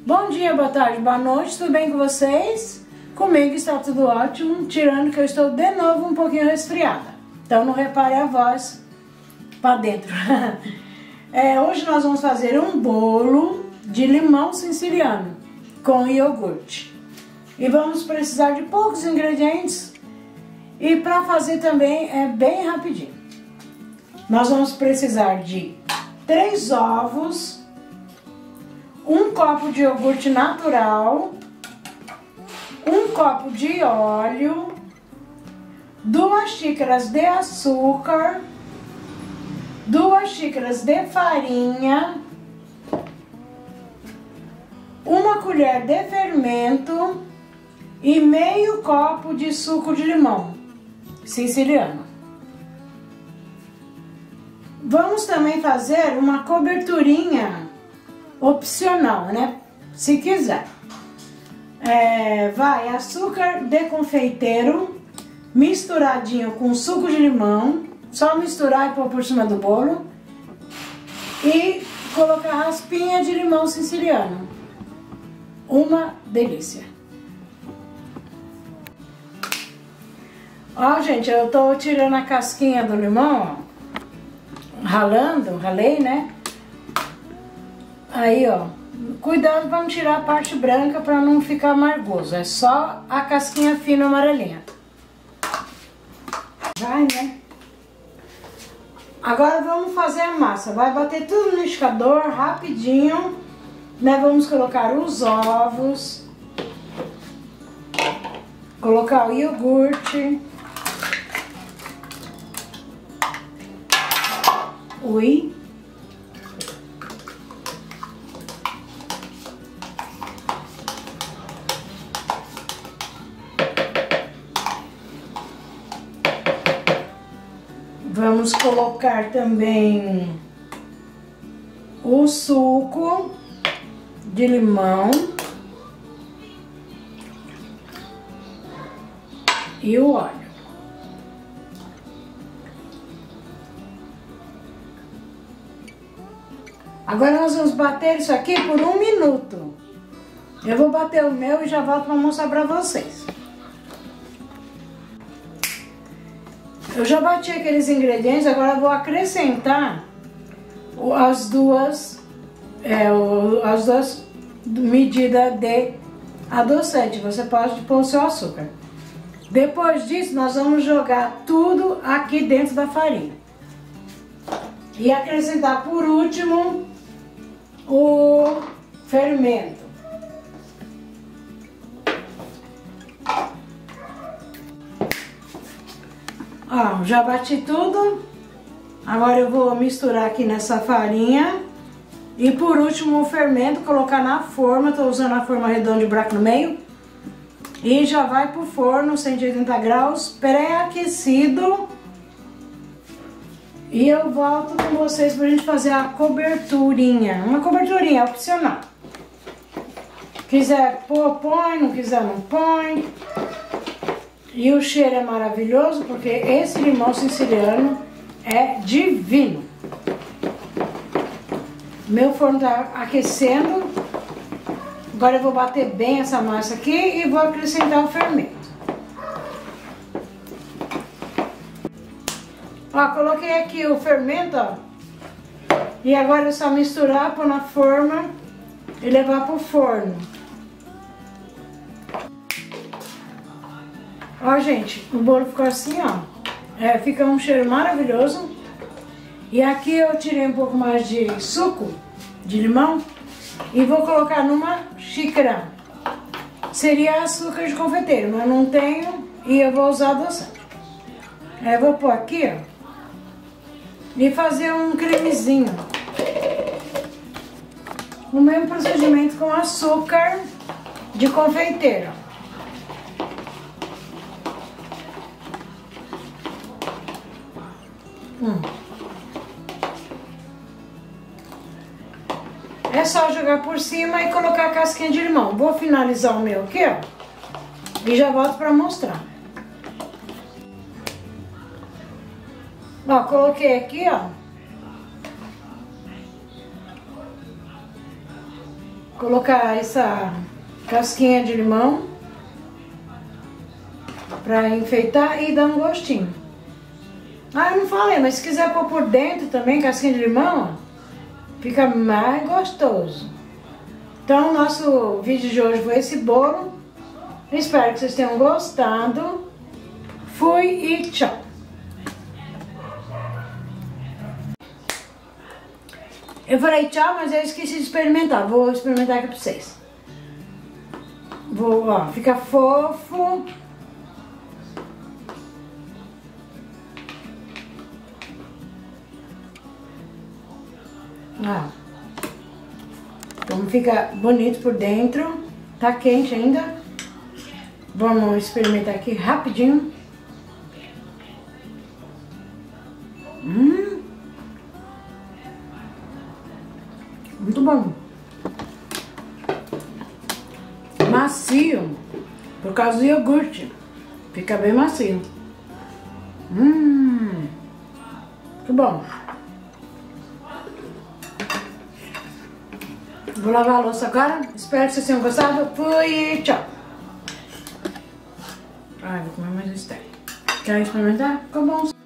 Bom dia, boa tarde, boa noite, tudo bem com vocês? Comigo está tudo ótimo, tirando que eu estou de novo um pouquinho resfriada. Então não repare a voz para dentro. Hoje nós vamos fazer um bolo de limão siciliano com iogurte. E vamos precisar de poucos ingredientes. E para fazer também é bem rapidinho. Nós vamos precisar de 3 ovos, 1 copo de iogurte natural, 1 copo de óleo, 2 xícaras de açúcar, 2 xícaras de farinha, 1 colher de fermento e meio copo de suco de limão siciliano. Vamos também fazer uma coberturinha opcional, né? Se quiser. Vai açúcar de confeiteiro misturadinho com suco de limão, só misturar e pôr por cima do bolo e colocar raspinha de limão siciliano. Uma delícia. Ó, gente, eu tô tirando a casquinha do limão, ó, ralei, né? Aí, ó, cuidado para não tirar a parte branca para não ficar amargoso. É só a casquinha fina amarelinha. Vai, né? Agora vamos fazer a massa. Vai bater tudo no liquidificador rapidinho, né? Vamos colocar os ovos, colocar o iogurte. Ui. Vamos colocar também o suco de limão e o óleo. Agora nós vamos bater isso aqui por 1 minuto. Eu vou bater o meu e já volto para mostrar para vocês. Eu já bati aqueles ingredientes, agora eu vou acrescentar as duas medidas de adoçante. Você pode pôr o seu açúcar. Depois disso, nós vamos jogar tudo aqui dentro da farinha. E acrescentar por último o fermento. Ó, já bati tudo. Agora eu vou misturar aqui nessa farinha. E por último o fermento, colocar na forma. Tô usando a forma redonda de buraco no meio. E já vai pro forno, 180 graus, pré-aquecido. E eu volto com vocês pra gente fazer a coberturinha. Uma coberturinha opcional. Quiser pôr, põe. Não quiser, não põe. E o cheiro é maravilhoso, porque esse limão siciliano é divino. Meu forno tá aquecendo. Agora eu vou bater bem essa massa aqui e vou acrescentar o fermento. Ó, coloquei aqui o fermento, ó. E agora é só misturar, pôr na forma e levar pro forno. Ó, gente, o bolo ficou assim, ó. Fica um cheiro maravilhoso. E aqui eu tirei um pouco mais de suco de limão e vou colocar numa xícara. Seria açúcar de confeiteiro, mas não tenho e eu vou usar adoçante. Eu vou pôr aqui, ó. E fazer um cremezinho. O mesmo procedimento com açúcar de confeiteiro. É só jogar por cima e colocar a casquinha de limão. Vou finalizar o meu aqui, ó. E já volto pra mostrar. Ó, coloquei aqui, ó. colocar essa casquinha de limão pra enfeitar e dar um gostinho. Ah, eu não falei, mas se quiser pôr por dentro também casquinha de limão, fica mais gostoso. Então, nosso vídeo de hoje foi esse bolo. Espero que vocês tenham gostado. Fui e tchau! Eu falei tchau, mas eu esqueci de experimentar. Vou experimentar aqui pra vocês. Vou, ó, fica fofo. Ó. Como fica bonito por dentro. Tá quente ainda. Vamos experimentar aqui rapidinho. Muito bom. Macio. Por causa do iogurte. Fica bem macio. Muito bom. Vou lavar a louça agora. Espero que vocês tenham gostado. Fui e tchau. Ai, vou comer mais esse tempo. Quer experimentar? Ficou bom.